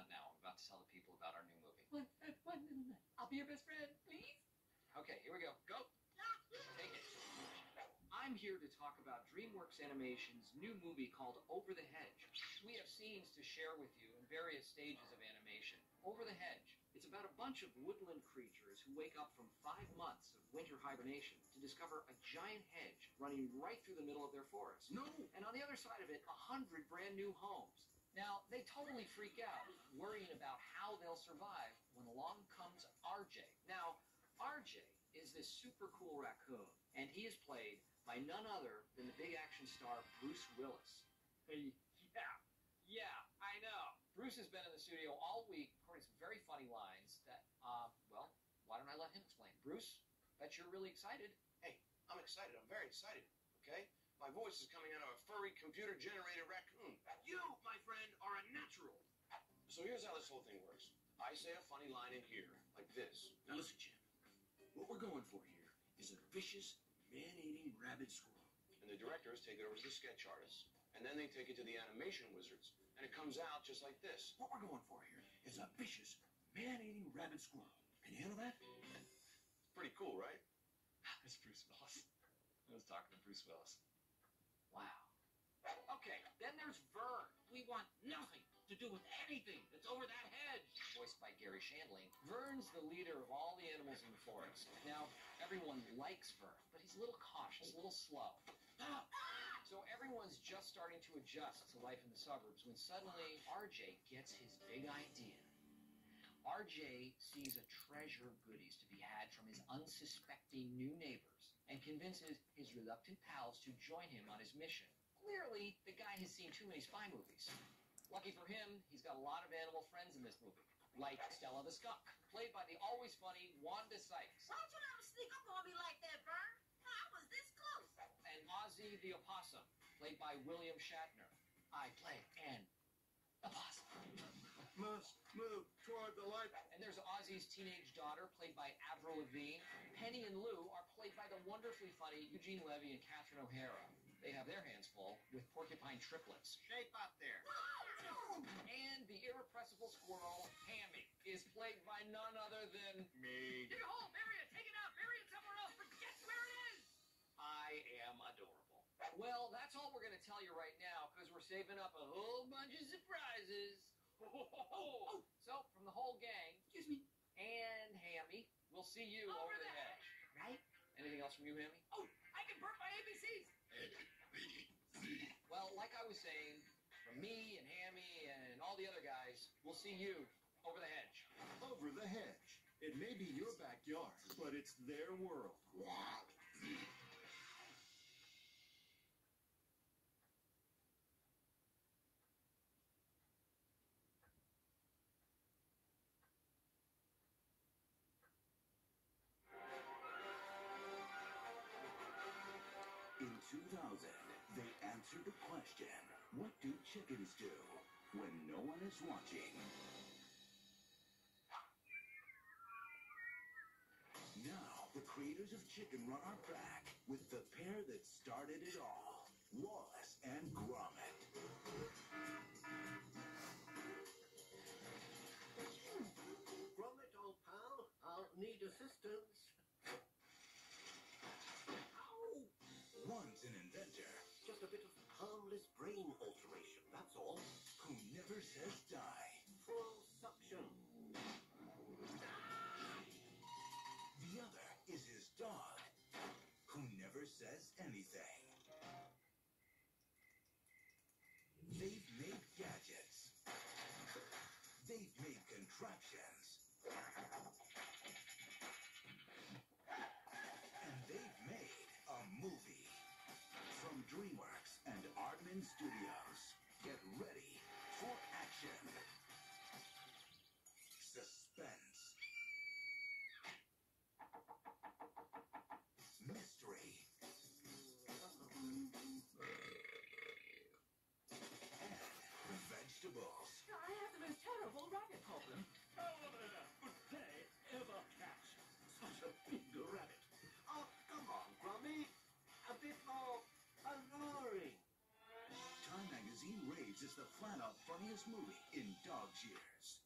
now. I'm about to tell the people about our new movie. What? I'll be your best friend, please. Okay, here we go. Go. Take it. I'm here to talk about DreamWorks Animation's new movie called Over the Hedge. We have scenes to share with you in various stages of animation. Over the Hedge. It's about a bunch of woodland creatures who wake up from 5 months of winter hibernation to discover a giant hedge running right through the middle of their forest. No! And on the other side of it, 100 brand new homes. Now, they totally freak out, worrying about how they'll survive when along comes RJ. Now, RJ is this super cool raccoon, and he is played by none other than the big action star Bruce Willis. Hey, Yeah, I know. Bruce has been in the studio all week, recording some very funny lines that, well, why don't I let him explain? Bruce, bet you're really excited. Hey, I'm excited. I'm very excited, okay? My voice is coming out of a furry, computer-generated raccoon. You, my friend, are a natural. So here's how this whole thing works. I say a funny line in here, like this. Now listen, Jim. What we're going for here is a vicious, man-eating rabbit squirrel. And the directors take it over to the sketch artists, and then they take it to the animation wizards, and it comes out just like this. What we're going for here is a vicious, man-eating rabbit squirrel. Can you handle that? Pretty cool, right? It's Bruce Willis. I was talking to Bruce Willis. Wow. Okay, then there's Vern. we want nothing to do with anything that's over that hedge. Voiced by Gary Shandling. Vern's the leader of all the animals in the forest. Now, everyone likes Vern, but he's a little cautious, a little slow. So everyone's just starting to adjust to life in the suburbs when suddenly RJ gets his big idea. RJ sees a treasure of goodies to be had from his unsuspecting new neighbors and convinces his reluctant pals to join him on his mission. Clearly, the guy has seen too many spy movies. Lucky for him, he's got a lot of animal friends in this movie, like Stella the skunk, played by the always funny Wanda Sykes. Why don't you ever sneak up on me like that, Vern? I was this close. And Ozzy the opossum, played by William Shatner. I play an opossum. Must move toward the light. And there's Ozzy's teenage daughter, played by Avril Lavigne. Penny and Lou are played by the wonderfully funny Eugene Levy and Catherine O'Hara. They have their hands full with porcupine triplets. Shape up there. And the irrepressible squirrel, Hammy, is played by none other than Me. Dig a hole, bury it, take it out, bury it somewhere else, forget where it is. I am adorable. Well, that's all we're going to tell you right now, because we're saving up a whole bunch of surprises. So, from the whole gang, Excuse me. and Hammy, we'll see you over the hedge. Right? Anything else from you, Hammy? Oh, I can burp my ABCs. Well, like I was saying, from me and Hammy and all the other guys, we'll see you over the hedge. Over the hedge. It may be your backyard, but it's their world. In 2000, they answered the question, what do chickens do when no one is watching? Now, the creators of Chicken Run are back with the pair that started it all, Wallace and Gromit. Gromit, old pal, I'll need assistance. One's an inventor Just a bit of harmless brain alteration, that's all. who never says die. Full suction. The other is his dog, who never says anything. They've made gadgets. They've made contraptions. And they've made a movie. From DreamWorks and Aardman Studios, get ready for action. Suspense. Mystery. And vegetables. I have the most terrible rabbit problem. Would they ever catch such a big rabbit? Oh, come on, Grummy. A bit more alluring. Time Magazine raves it's the flat-out funniest movie in dog's years.